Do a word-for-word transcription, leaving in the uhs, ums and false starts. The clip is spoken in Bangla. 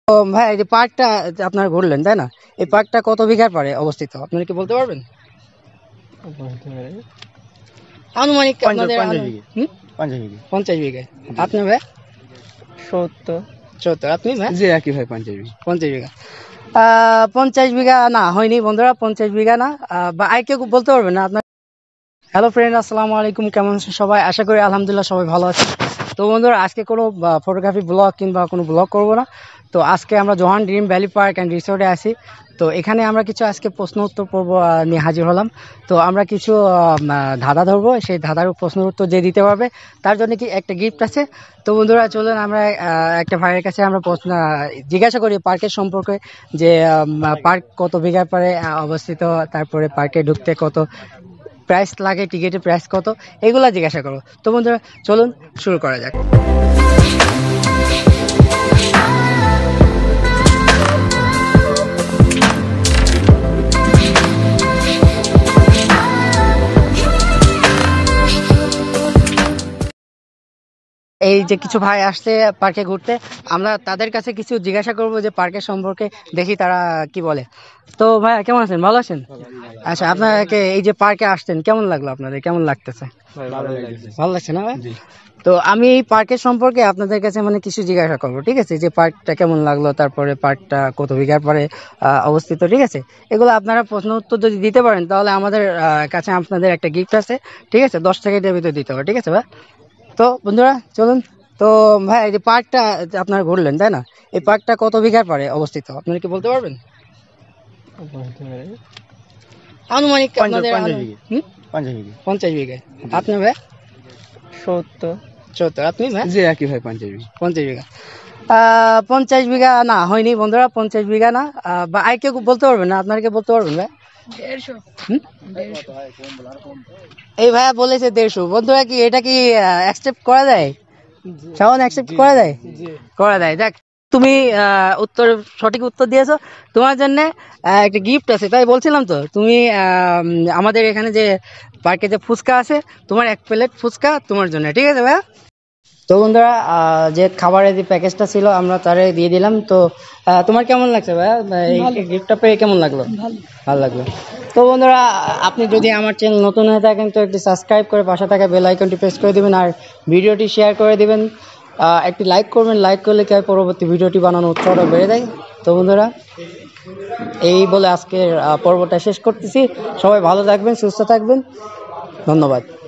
তো ভাই এই যে পার্কটা আপনারা ঘুরলেন তাই না, এই পার্কটা কত বিঘার পারে অবস্থিত আপনারা কি বলতে পারবেন? আনুমানিক আপনাদের পঞ্চাশ বিঘা। আপনি ভাই? সত্তর। সত্তর। আপনি ভাই? জি একই ভাই, পঞ্চাশ বিঘা। পঞ্চাশ বিঘা। আহ পঞ্চাশ বিঘা না হয়নি বন্ধুরা, পঞ্চাশ বিঘা না। বা আর কেউ বলতে পারবেন না আপনার? হ্যালো ফ্রেন্ড, আসসালামু আলাইকুম, কেমন আছেন সবাই? আশা করি আলহামদুলিল্লাহ সবাই ভালো আছে। তো বন্ধুরা আজকে কোনো ফটোগ্রাফি ব্লগ কিংবা কোনো ব্লগ করব না। তো আজকে আমরা Johan dream valley park and রিসোর্টে আছি। তো এখানে আমরা কিছু আজকে প্রশ্ন উত্তর পর্ব নিয়ে হাজির হলাম। তো আমরা কিছু ধাঁধা ধরবো, সেই ধাঁধার প্রশ্ন উত্তর যে দিতে পারবে তার জন্য কি একটা গিফট আছে। তো বন্ধুরা চলুন আমরা একটা ভাইয়ের কাছে আমরা প্রশ্ন জিজ্ঞাসা করি পার্কের সম্পর্কে, যে পার্ক কত বিঘার পারে অবস্থিত, তারপরে পার্কে ঢুকতে কত প্রাইস লাগে, টিকিটের প্রাইস কত, এগুলা জিজ্ঞাসা করো। তো বন্ধুরা চলুন শুরু করা যাক। এই যে কিছু ভাই আসছে পার্কে ঘুরতে, আমরা তাদের কাছে কিছু জিজ্ঞাসা করব যে পার্কের সম্পর্কে, দেখি তারা কি বলে। তো ভাই কেমন আছেন? ভালো আছেন? আচ্ছা, আপনাকে এই যে পার্কে আসছেন কেমন লাগলো? আপনাদের কেমন লাগতেছে? ভালো লাগছে না ভাই? তো আমি এই পার্কের সম্পর্কে আপনাদের কাছে মানে কিছু জিজ্ঞাসা করবো, ঠিক আছে? যে পার্কটা কেমন লাগলো, তারপরে পার্কটা কত বিঘার পরে অবস্থিত, ঠিক আছে? এগুলো আপনারা প্রশ্ন উত্তর যদি দিতে পারেন তাহলে আমাদের কাছে আপনাদের একটা গিফট আছে, ঠিক আছে? দশ টাকার ভিতরে দিতে হবে, ঠিক আছে ভাই? তো বন্ধুরা চলুন। তো ভাই এই যে পার্কটা আপনারা ঘুরলেন তাই না, এই পার্কটা কত বিঘার পারে অবস্থিত আপনারা কি বলতে পারবেন? আনুমানিক পঞ্চাশ বিঘা। আপনি ভাই? সত্তর। সত্তর। আপনি ভাই? জি একই ভাই, পঞ্চাশ বিঘা। পঞ্চাশ বিঘা। আহ পঞ্চাশ বিঘা না হয়নি বন্ধুরা, পঞ্চাশ বিঘা না। বা আর কেউ বলতে পারবেন না? আপনারা কে বলতে পারবেন ভাই? এই ভাইয়া বলেছে দেড়শো। বন্ধুরা কি এটা কি অ্যাকসেপ্ট করা যায়? সামান অ্যাকসেপ্ট করা যায়? করা যায়। দেখ তুমি উত্তর সঠিক উত্তর দিয়েছো, তোমার জন্য একটা গিফট আছে। তাই বলছিলাম তো, তুমি আমাদের এখানে যে পার্কে যে ফুচকা আছে, তোমার এক প্লেট ফুচকা তোমার জন্য, ঠিক আছে ভাইয়া? তো বন্ধুরা যে খাবারের যে প্যাকেজটা ছিল আমরা তারে দিয়ে দিলাম। তো তোমার কেমন লাগছে ভাইয়া, এই গিফটটা পেয়ে কেমন লাগলো? ভালো লাগলো। তো বন্ধুরা আপনি যদি আমার চ্যানেল নতুন হয়ে থাকেন তো একটি সাবস্ক্রাইব করে পাশে থাকা বেল আইকনটি প্রেস করে দিবেন, আর ভিডিওটি শেয়ার করে দিবেন, একটি লাইক করবেন। লাইক করলে কি হয়, পরবর্তী ভিডিওটি বানানো উৎসাহটা বেড়ে যায়। তো বন্ধুরা এই বলে আজকের পর্বটা শেষ করতেছি। সবাই ভালো থাকবেন, সুস্থ থাকবেন, ধন্যবাদ।